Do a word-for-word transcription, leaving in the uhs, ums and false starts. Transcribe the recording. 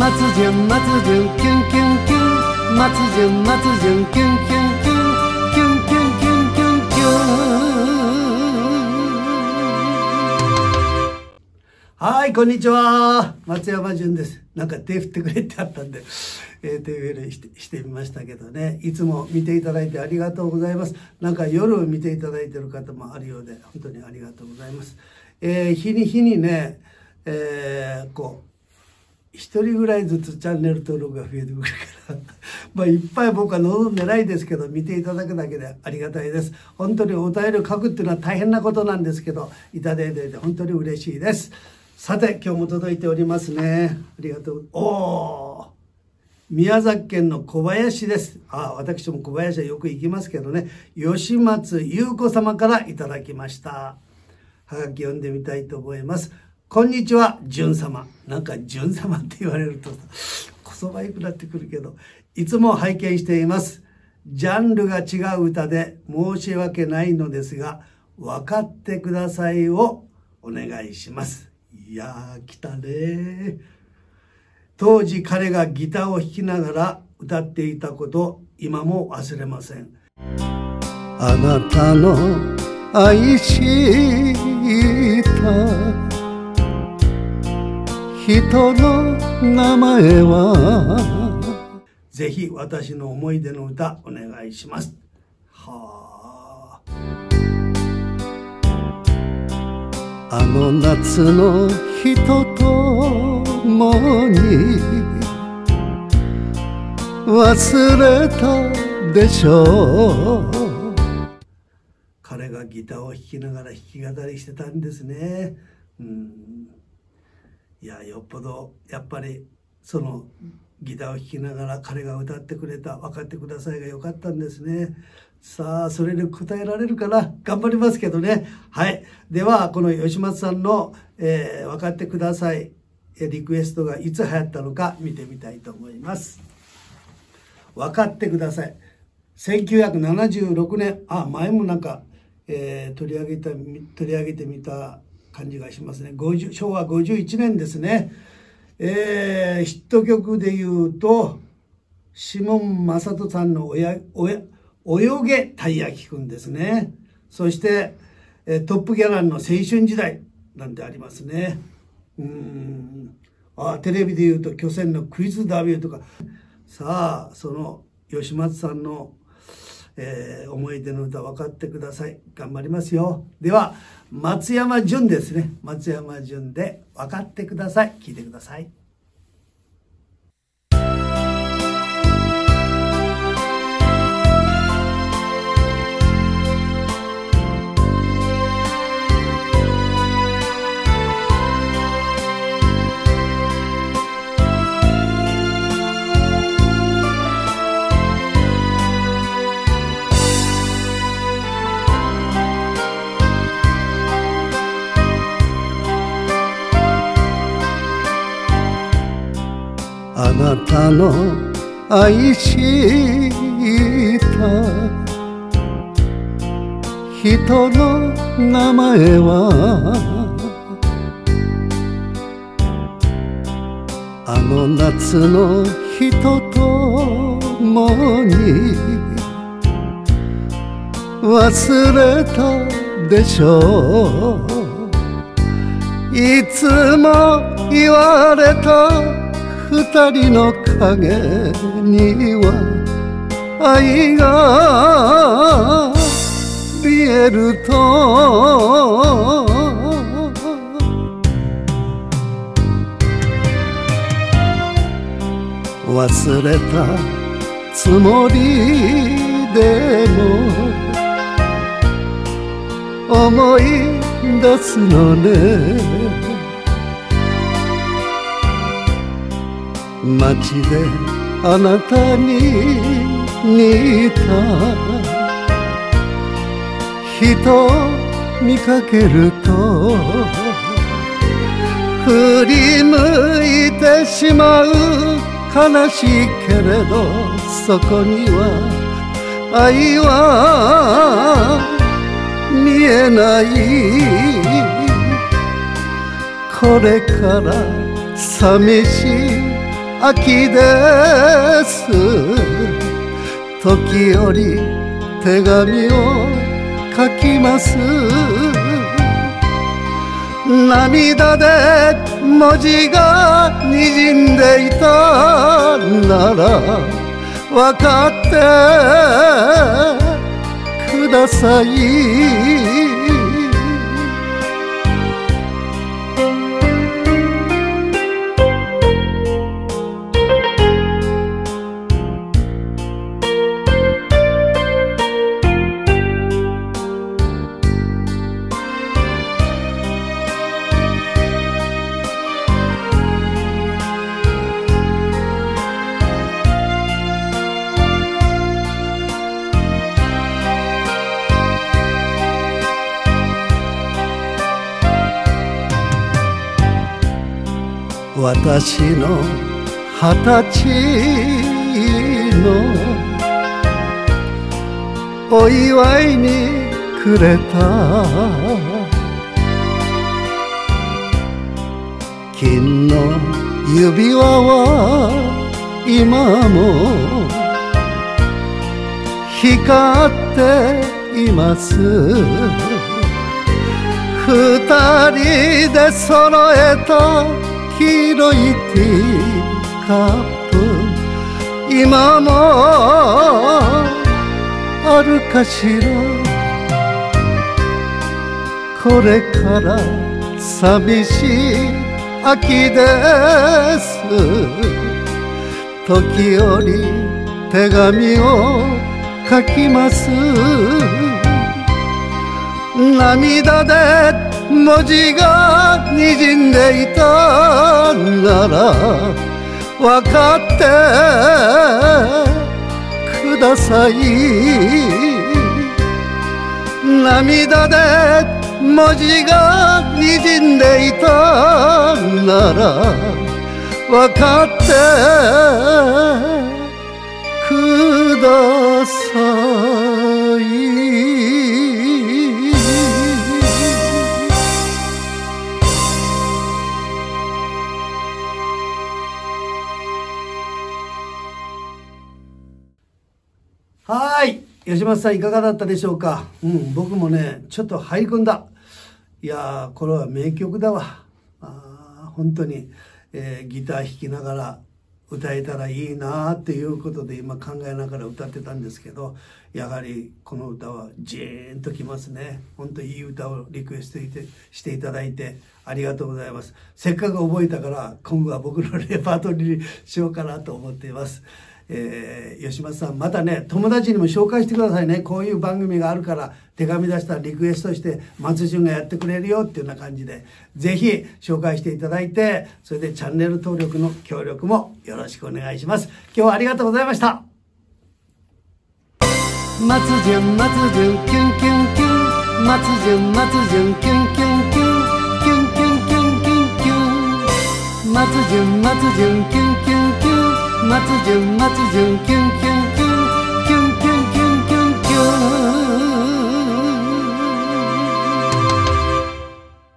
松潤松潤キュンキュンキュン、松潤松潤キュンキュンキュン、キュンキュンキュンキュンキュン。はい、こんにちは、松山潤です。なんか手振ってくれってあったんで、えー、手振りして、してみましたけどね、いつも見ていただいてありがとうございます。なんか夜見ていただいている方もあるようで、本当にありがとうございます。えー、日に日にね、えー、こう一人ぐらいずつチャンネル登録が増えてくるからまあいっぱい僕は望んでないですけど、見ていただくだけでありがたいです。本当にお便りを書くっていうのは大変なことなんですけど、いただいていて本当に嬉しいです。さて、今日も届いておりますね。ありがとう。おー、宮崎県の小林です。あ、私も小林はよく行きますけどね。吉松優子様からいただきました。はがき読んでみたいと思います。こんにちは、潤様。なんか潤様って言われるとこそばゆくなってくるけど、いつも拝見しています。ジャンルが違う歌で申し訳ないのですが、分かってくださいをお願いします。いやー、来たね。当時彼がギターを弾きながら歌っていたこと、今も忘れません。あなたの愛した人の名前は、ぜひ私の思い出の歌お願いします。はあ、あの夏の人ともに忘れたでしょう。彼がギターを弾きながら弾き語りしてたんですね。うん、いや、よっぽどやっぱりそのギターを弾きながら彼が歌ってくれた「分かってください」が良かったんですね。さあ、それに応えられるかな、頑張りますけどね。はい、ではこの吉松さんの、えー「分かってください」リクエストがいつ流行ったのか見てみたいと思います。分かってください、せんきゅうひゃくななじゅうろくねん、あ、前もなんか、えー、取り上げた取り上げてみた感じがしますね。しょうわごじゅういちねんですね。えー、ヒット曲でいうとシモン・マサトさんのおやおや泳げたい焼きくんですね。そして、えー、トップギャランの青春時代なんてありますね。うーん、あ、テレビでいうと巨泉のクイズダービューとか。さあ、その吉松さんのえー、思い出の歌分かってください。頑張りますよ。では松山潤ですね。松山潤で分かってください。聞いてください。あなたの愛した人の名前は、あの夏の人ともに忘れたでしょう。いつも言われた二人の影には愛が見えると、忘れたつもりでも思い出すのね。街であなたに似た人見かけると、振り向いてしまう。悲しいけれどそこには愛は見えない。これから寂しい秋です」「時折手紙を書きます」「涙で文字がにじんでいたなら分かってください」私の二十歳のお祝いにくれた金の指輪は今も光っています。二人で揃えた黄色いティーカップ今もあるかしら。これから寂しい秋です。時折手紙を書きます。涙で文字がにじんでいたなら分かってください。涙で文字がにじんでいたなら分かってください。はい、吉松さんいかがだったでしょうか。うん、僕もねちょっと入り込んだ。いやーこれは名曲だわ。あ本当に、えー、ギター弾きながら歌えたらいいなっていうことで今考えながら歌ってたんですけど、やはりこの歌はジーンときますね。本当いい歌をリクエストしていただいてありがとうございます。せっかく覚えたから今後は僕のレパートリーにしようかなと思っています。えー、吉松さんまたね友達にも紹介してくださいね。こういう番組があるから手紙出したらリクエストして松潤がやってくれるよっていうような感じでぜひ紹介していただいて、それでチャンネル登録の協力もよろしくお願いします。今日はありがとうございました。松潤松潤キュンキュンキュン松潤松潤キュンキュンキュンキュンキュンキュンキュンキュン松潤松潤キュンキュンキュン松潤松潤キュンキュンキュンキュンキュンキュンキュンキュン